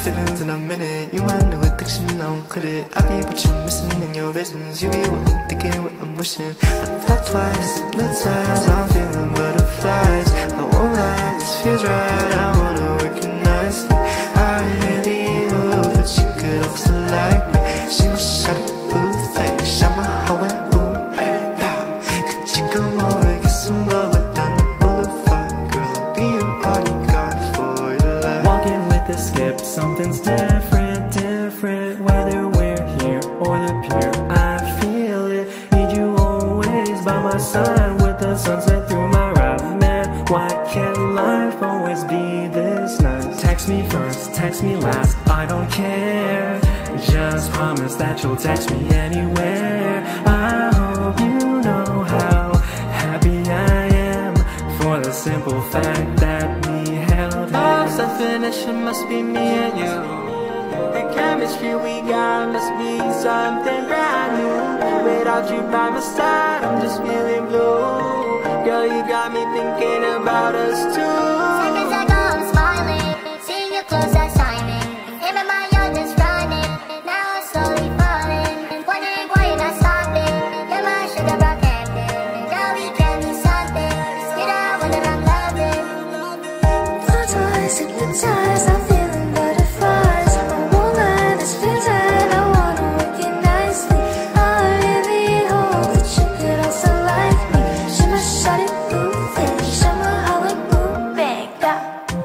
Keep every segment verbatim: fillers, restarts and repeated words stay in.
feelings in a minute. You might know addiction, I don't quit it. I be what you're missing in your visions. You be what I'm thinking, what I'm wishing. I thought twice, the times I'm feeling butterflies. I won't lie, this feels right. I wanna work it nicely. I really hope that you could also like me. She was shot at blue thing, shot my hoe and boom, hey, pow. Could you come over, get some love down the boulevard? Girl, I'll be your bodyguard for your life. Walking with a skip, something's different, different. Whether we're here or the pier, I feel it. Need you always by my side with the sunset through my ride. Man, why can't life always be this nice? Text me first, text me last, I don't care. Just promise that you'll text me anywhere. I hope you know how happy I am for the simple fact that we held hands. Love's definition must be me and you. The chemistry we got must be something brand new. Without you by my side, I'm just feeling blue. Girl, you got me thinking about us too. Seconds ago I'm smiling, seeing you close that's timing. In my mind you're just running, now I'm slowly falling. Wondering why you're not stopping. You're my sugar rock candy. Girl, we can be something. You know that I'm loving. Thought twice, hypnotized, I'm feeling butterflies. I won't lie, this feels right. I wanna work it nicely. I really hope that you could also like me. Shimmer, shot it, blue thing, shimmer, how it boom, bang, da.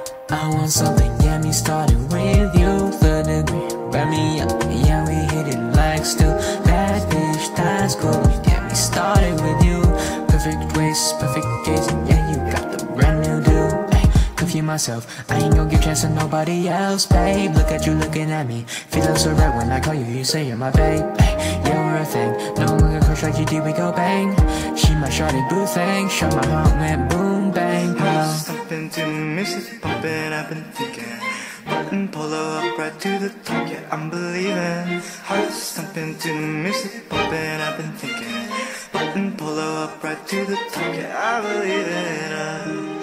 I want something, get me started with you. Third degree, wrap me up, yeah, we hit it like still. Bad bitch, that's cool, get me started with you. Perfect waist, perfect gazing, yeah, you got the brand new do. Ay, confuse myself, I ain't gonna give chance to nobody else, babe. Look at you looking at me, feeling so right when I call you, you say you're my babe. Ay, yeah, we're a thing, no longer crush like you did, we go bang. She my shawty boo thing, shot my heart went boom, bang, Heart pow. stumping to the music pumping, I've been thinking. Button polo up right to the top, yeah, I'm believing. Heart stumping to the music pumping, I've been thinking. Button polo up right to the top, yeah, I believe in it.